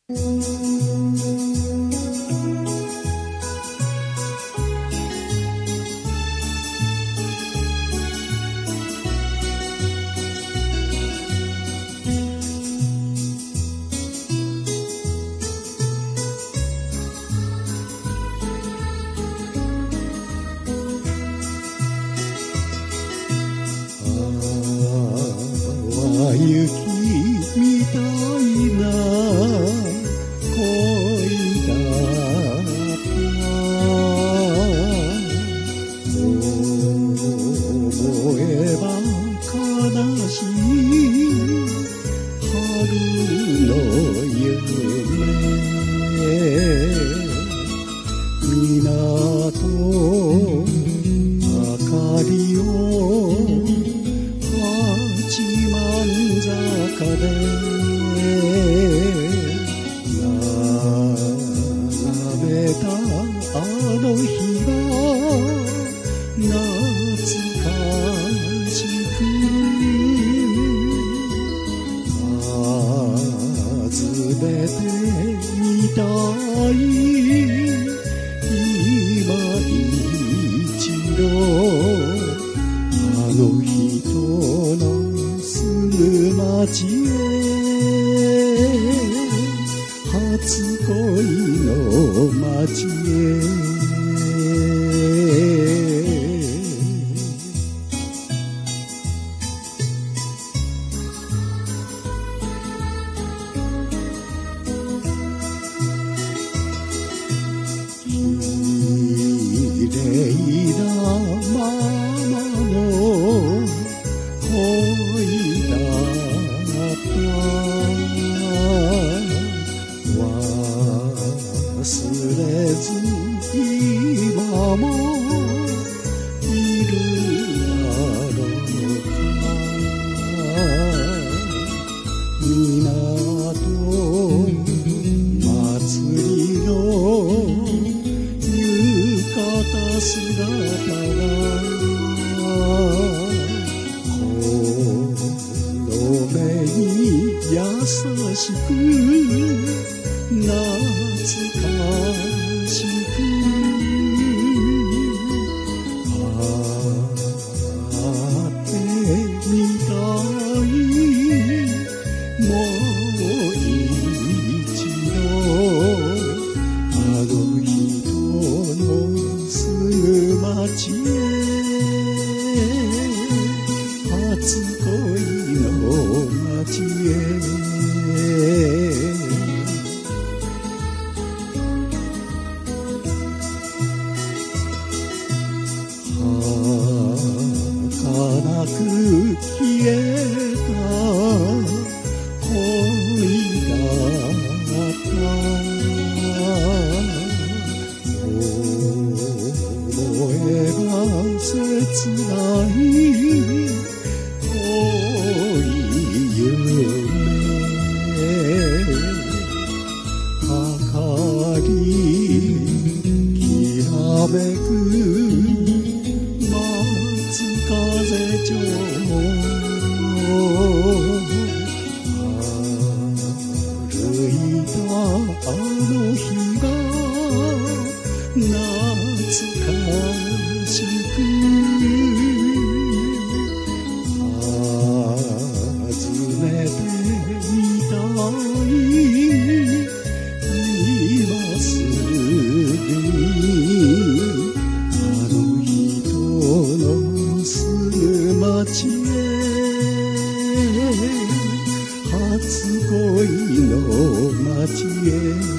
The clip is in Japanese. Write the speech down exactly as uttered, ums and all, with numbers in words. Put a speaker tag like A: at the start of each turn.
A: 雪みたいな恋だった思えば悲しい春の夢港明かりを八幡坂で眺めたあの日が懐かしく訪ねてみたい今一度あの人の住む街へ初恋の街へ綺麗なままの恋だった忘れず今もいるだろうか港祭りの浴衣姿が優しく懐かしく会ってみたいもう一度あの人の住む街へ初恋の街へ儚く消えた恋だった思えば切ない明かりきらめく松風町歩いたあの日が懐かしく今すぐにあの人の住む街へ初恋の街へ